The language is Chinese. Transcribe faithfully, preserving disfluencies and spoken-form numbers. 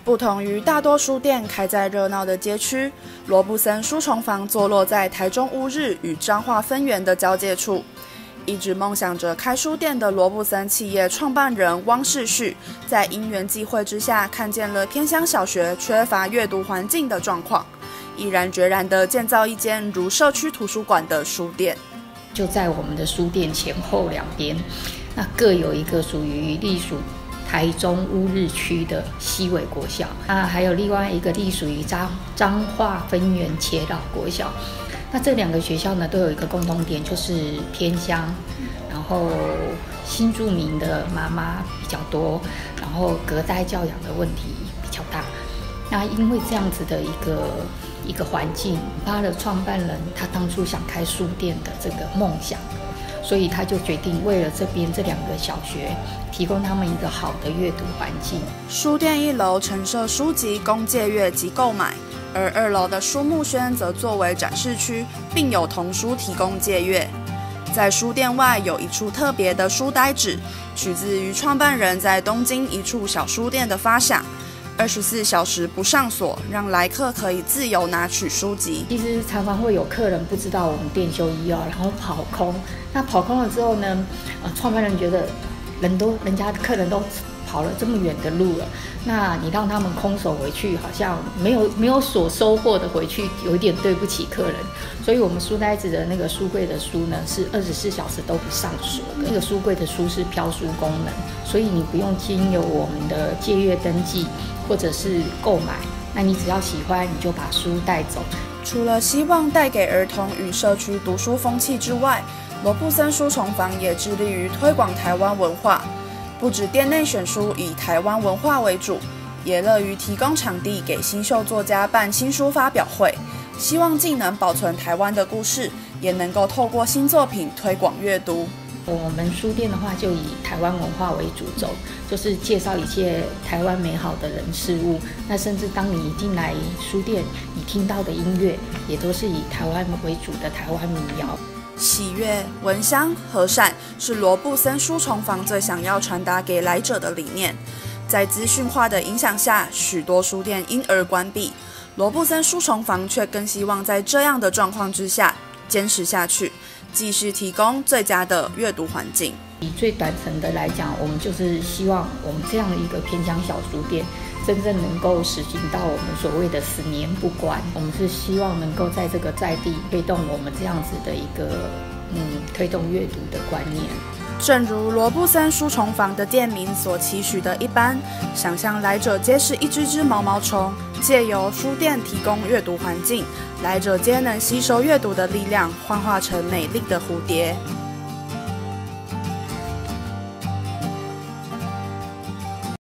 不同于大多书店开在热闹的街区，罗布森书虫房坐落在台中乌日与彰化分园的交界处。一直梦想着开书店的罗布森企业创办人汪世旭，在因缘际会之下，看见了偏乡小学缺乏阅读环境的状况，毅然决然地建造一间如社区图书馆的书店。 就在我们的书店前后两边，那各有一个属于隶属台中乌日区的西尾国小，啊，还有另外一个隶属于彰彰化分园茄老国小。那这两个学校呢，都有一个共同点，就是偏乡，然后新住民的妈妈比较多，然后隔代教养的问题比较大。那因为这样子的一个一个环境，他的创办人他当初想开书店的这个梦想，所以他就决定为了这边这两个小学提供他们一个好的阅读环境。 书店一楼陈设书籍供借阅及购买，而二楼的书目轩则作为展示区，并有童书提供借阅。在书店外有一处特别的书呆纸，取自于创办人在东京一处小书店的发想。二十四小时不上锁，让来客可以自由拿取书籍。 其实常常会有客人不知道我们店休一哦，然后跑空。那跑空了之后呢，呃，创办人觉得人都人家客人都跑了这么远的路了，那你让他们空手回去，好像没有没有所收获的回去，有一点对不起客人。所以我们书呆子的那个书柜的书呢，是二十四小时都不上锁的。那个书柜的书是飘书功能，所以你不用经由我们的借阅登记或者是购买，那你只要喜欢，你就把书带走。 除了希望带给儿童与社区读书风气之外，罗布森书虫房也致力于推广台湾文化。不止店内选书以台湾文化为主，也乐于提供场地给新秀作家办新书发表会，希望既能保存台湾的故事，也能够透过新作品推广阅读。 我们书店的话，就以台湾文化为主轴，就是介绍一切台湾美好的人事物。那甚至当你一进来书店，你听到的音乐也都是以台湾为主的台湾民谣。 喜悦、闻香、和善是罗布森书虫房最想要传达给来者的理念。在资讯化的影响下，许多书店因而关闭，罗布森书虫房却更希望在这样的状况之下坚持下去，继续提供最佳的阅读环境。 以最短程的来讲，我们就是希望我们这样的一个偏乡小书店，真正能够实行到我们所谓的十年不关。我们是希望能够在这个在地推动我们这样子的一个嗯推动阅读的观念。 正如罗布森书虫房的店名所期许的一般，想象来者皆是一只只毛毛虫，借由书店提供阅读环境，来者皆能吸收阅读的力量，幻化成美丽的蝴蝶。